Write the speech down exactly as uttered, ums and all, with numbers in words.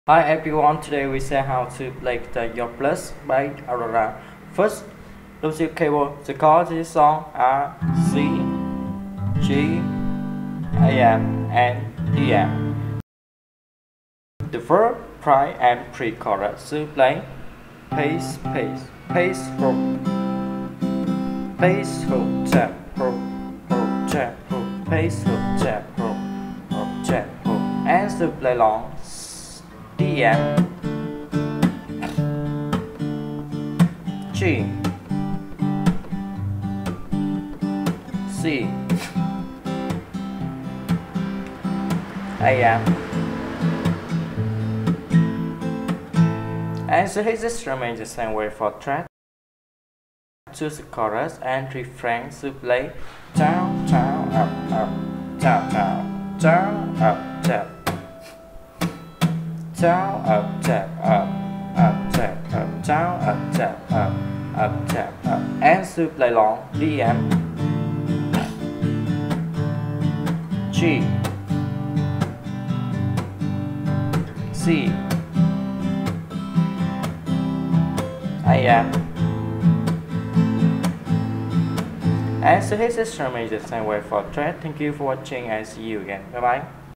Hi everyone, today we see how to play the Your Plus by AURORA. First, lose your cable. The chords of this song are C, G, A M, and D M. The verb, prime, and pre-chorus to play pace, pace, pace, hook, pace, hook, tap, hook, hook, tap, hook, pace, hook, tap, hook, hook, tap, hook, and to play long. D M, G, C, A M, and so his instrument the same way for track. Choose the chorus and refrain to play down, down, up, up, down, down, down, up, tap. Down, up, tap, up, up, tap, up, down, up, tap, up, up, tap, up, and to play long. D M, G, C, A M, and so his instrument is the same way for track. Thank you for watching and see you again. Bye bye.